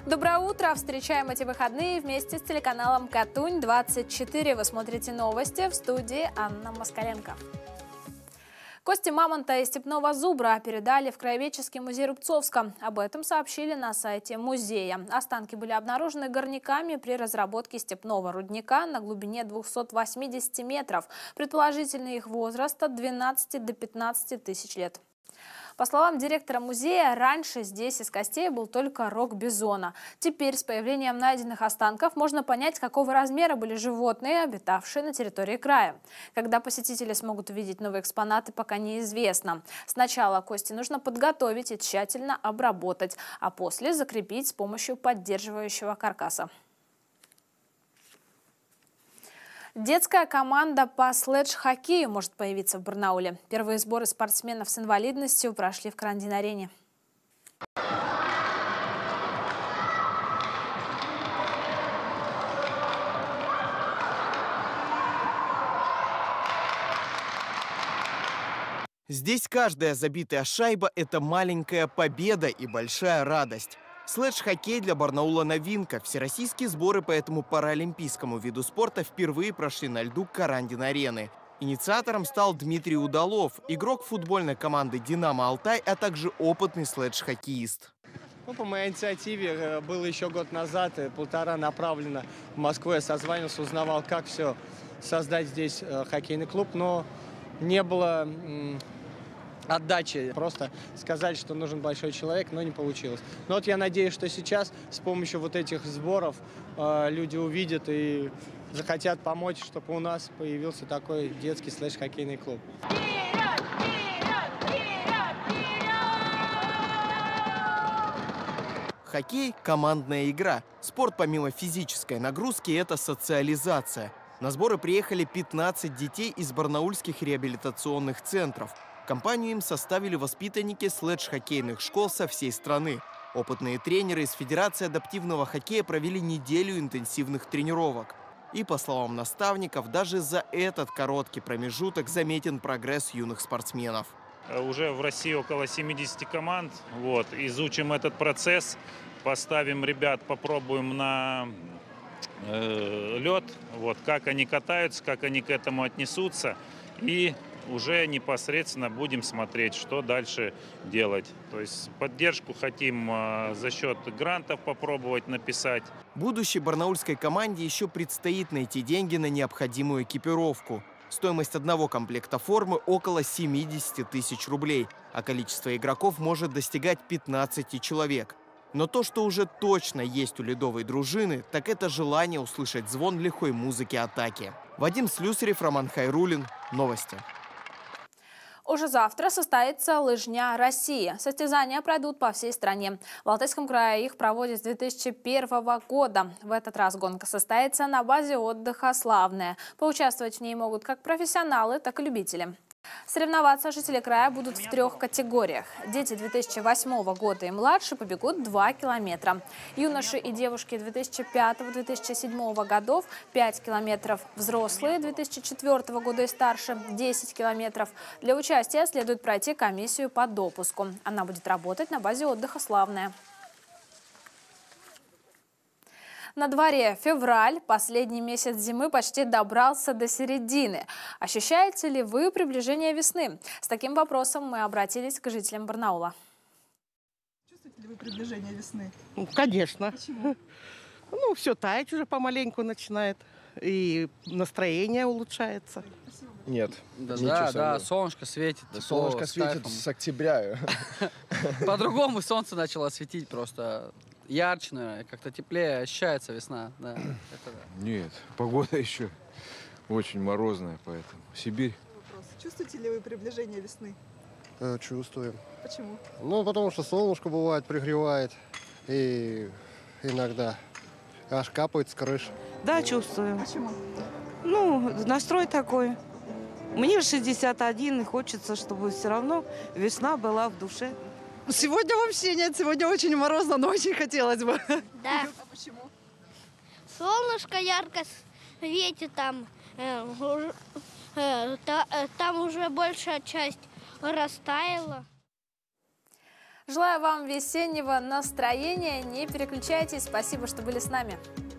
Доброе утро! Встречаем эти выходные вместе с телеканалом Катунь-24. Вы смотрите новости, в студии Анна Москаленко. Кости мамонта и степного зубра передали в Краеведческий музей Рубцовска. Об этом сообщили на сайте музея. Останки были обнаружены горняками при разработке степного рудника на глубине 280 метров. Предположительный их возраст от 12 до 15 тысяч лет. По словам директора музея, раньше здесь из костей был только рог бизона. Теперь с появлением найденных останков можно понять, какого размера были животные, обитавшие на территории края. Когда посетители смогут увидеть новые экспонаты, пока неизвестно. Сначала кости нужно подготовить и тщательно обработать, а после закрепить с помощью поддерживающего каркаса. Детская команда по слэдж-хоккею может появиться в Барнауле. Первые сборы спортсменов с инвалидностью прошли в Карандин-арене. Здесь каждая забитая шайба – это маленькая победа и большая радость. Слэдж-хоккей для Барнаула новинка. Всероссийские сборы по этому паралимпийскому виду спорта впервые прошли на льду Карандин-арены. Инициатором стал Дмитрий Удалов, игрок футбольной команды «Динамо Алтай», а также опытный слэдж-хоккеист. По моей инициативе было еще год назад, полтора направлено в Москву. Я созванивался, узнавал, как все создать здесь хоккейный клуб, но не было отдачи. Просто сказали, что нужен большой человек, но не получилось. Но вот я надеюсь, что сейчас с помощью вот этих сборов люди увидят и захотят помочь, чтобы у нас появился такой детский слэдж-хоккейный клуб. Хоккей – командная игра. Спорт помимо физической нагрузки – это социализация. На сборы приехали 15 детей из барнаульских реабилитационных центров. Компанию им составили воспитанники слэдж-хоккейных школ со всей страны. Опытные тренеры из Федерации адаптивного хоккея провели неделю интенсивных тренировок. И, по словам наставников, даже за этот короткий промежуток заметен прогресс юных спортсменов. Уже в России около 70 команд. Изучим этот процесс, поставим ребят, попробуем на лед, как они катаются, как они к этому отнесутся. И уже непосредственно будем смотреть, что дальше делать. То есть поддержку хотим за счет грантов попробовать написать. Будущей барнаульской команде еще предстоит найти деньги на необходимую экипировку. Стоимость одного комплекта формы около 70 тысяч рублей, а количество игроков может достигать 15 человек. Но то, что уже точно есть у ледовой дружины, так это желание услышать звон лихой музыки атаки. Вадим Слюсарев, Роман Хайрулин. Новости. Уже завтра состоится лыжня России. Состязания пройдут по всей стране. В Алтайском крае их проводят с 2001 года. В этот раз гонка состоится на базе отдыха «Славная». Поучаствовать в ней могут как профессионалы, так и любители. Соревноваться жители края будут в 3 категориях. Дети 2008 года и младше побегут 2 километра. Юноши и девушки 2005-2007 годов 5 километров. Взрослые 2004 года и старше 10 километров. Для участия следует пройти комиссию по допуску. Она будет работать на базе отдыха «Славная». На дворе февраль, последний месяц зимы почти добрался до середины. Ощущаете ли вы приближение весны? С таким вопросом мы обратились к жителям Барнаула. Чувствуете ли вы приближение весны? Конечно. Почему? Все тает уже помаленьку начинает. И настроение улучшается. Нет. Да, солнышко светит. Да, солнышко светит с октября. По-другому солнце начало светить просто. Ярче, наверное, как-то теплее, ощущается весна. Да, Нет, погода еще очень морозная, поэтому Сибирь. Вопрос. Чувствуете ли вы приближение весны? Чувствуем. Почему? Потому что солнышко бывает, пригревает, и иногда аж капает с крыши. Да, чувствую. Почему? Настрой такой. Мне 61, и хочется, чтобы все равно весна была в душе. Сегодня вообще нет, сегодня очень морозно, но очень хотелось бы. Да. А почему? Солнышко ярко светит, там уже большая часть растаяла. Желаю вам весеннего настроения. Не переключайтесь. Спасибо, что были с нами.